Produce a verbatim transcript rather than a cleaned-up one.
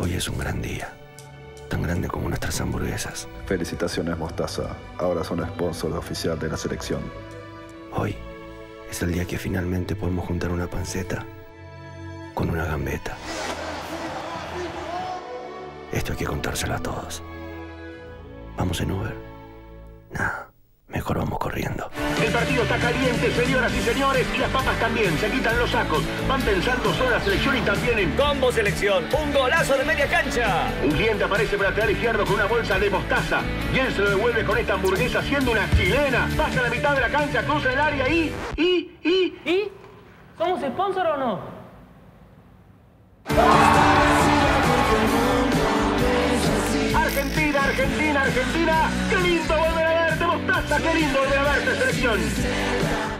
Hoy es un gran día. Tan grande como nuestras hamburguesas. Felicitaciones, Mostaza. Ahora son sponsor oficial de la selección. Hoy es el día que finalmente podemos juntar una panceta con una gambeta. Esto hay que contárselo a todos. ¿Vamos en Uber? Nah, mejor vamos corriendo. El partido está caliente, señoras y señores, y las papas también. Se quitan los sacos. Van pensando solo en la selección y también en... Combo Selección, un golazo de media cancha. Un cliente aparece para el lateral izquierdo con una bolsa de mostaza. Y él se lo devuelve con esta hamburguesa siendo una chilena. Pasa a la mitad de la cancha, cruza el área y... ¿Y? ¿Y? ¿Y? ¿Somos sponsor o no? Argentina, Argentina, Argentina. ¡Qué lindo volver a verte, Mostaza! ¡Qué lindo volver a verte, selección!